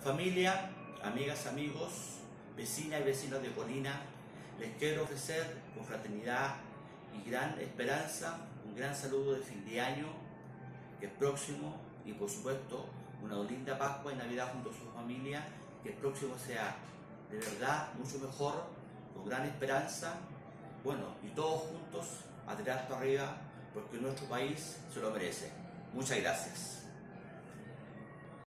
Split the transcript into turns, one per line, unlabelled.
Familia, amigas, amigos, vecinas y vecinos de Colina, les quiero ofrecer con fraternidad y gran esperanza un gran saludo de fin de año que es próximo, y por supuesto una linda Pascua y Navidad junto a su familia, que el próximo sea de verdad mucho mejor, con gran esperanza, bueno, y todos juntos a tirar para arriba porque nuestro país se lo merece. Muchas gracias.